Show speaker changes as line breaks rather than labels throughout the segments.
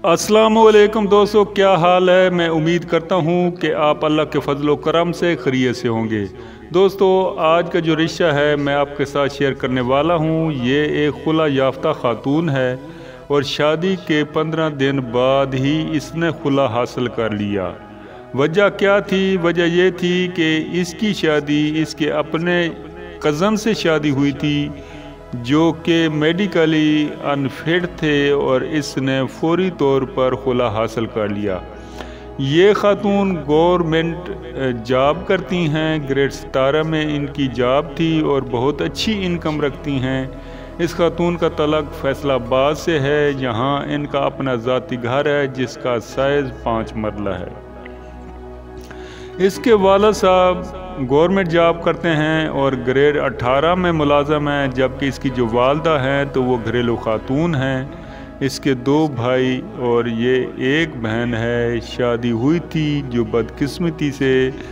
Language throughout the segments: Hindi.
अस्सलामुअलैकुम दोस्तों, क्या हाल है। मैं उम्मीद करता हूँ कि आप अल्लाह के फजलो करम से खैरियत से होंगे। दोस्तों, आज का जो रिश्ता है मैं आपके साथ शेयर करने वाला हूँ। ये एक खुला याफ्ता खातून है और शादी के 15 दिन बाद ही इसने खुला हासिल कर लिया। वजह क्या थी? वजह ये थी कि इसकी शादी इसके अपने कज़न से शादी हुई थी जो कि मेडिकली अनफिट थे और इसने फौरी तौर पर खुला हासिल कर लिया। ये खातून गवर्नमेंट जॉब करती हैं, ग्रेड 17 में इनकी जॉब थी और बहुत अच्छी इनकम रखती हैं। इस खातून का तलक फैसलाबाद से है, जहां इनका अपना ज़ाती घर है जिसका साइज़ 5 मरला है। इसके वालिद साहब गवर्नमेंट जॉब करते हैं और ग्रेड 18 में मुलाजम हैं, जबकि इसकी जो वालदा हैं तो वो घरेलू खातून हैं। इसके 2 भाई और ये एक बहन है। शादी हुई थी जो बदकिस्मती से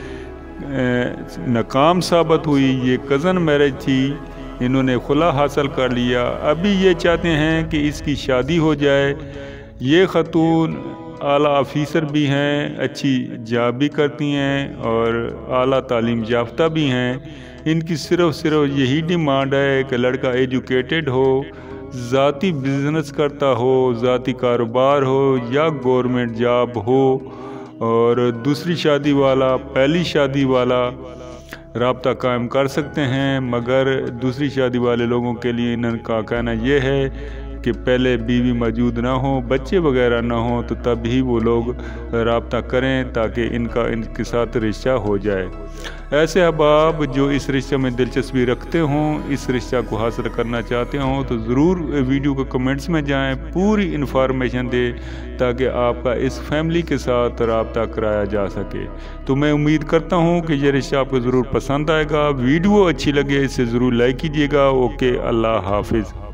नाकाम साबित हुई। ये कज़न मैरिज थी, इन्होंने खुला हासिल कर लिया। अभी ये चाहते हैं कि इसकी शादी हो जाए। ये खातून आला ऑफिसर भी हैं, अच्छी जॉब भी करती हैं और आला तालीम याफ्ता भी हैं। इनकी सिर्फ यही डिमांड है कि लड़का एजुकेटेड हो, ज़ाती बिज़नेस करता हो, ज़ाती कारोबार हो या गवर्नमेंट जॉब हो। और दूसरी शादी वाला पहली शादी वाला राब्ता कायम कर सकते हैं, मगर दूसरी शादी वाले लोगों के लिए इनका कहना यह है कि पहले बीवी मौजूद ना हो, बच्चे वगैरह ना हो, तो तब ही वो लोग राब्ता करें ताकि इनके साथ रिश्ता हो जाए। ऐसे अहबाब जो इस रिश्ते में दिलचस्पी रखते हों, इस रिश्ता को हासिल करना चाहते हों, तो ज़रूर वीडियो के कमेंट्स में जाएं, पूरी इन्फॉर्मेशन दें ताकि आपका इस फैमिली के साथ राब्ता कराया जा सके। तो मैं उम्मीद करता हूँ कि ये रिश्ता आपको ज़रूर पसंद आएगा। वीडियो अच्छी लगे इसे ज़रूर लाइक कीजिएगा। ओके, अल्लाह हाफिज़।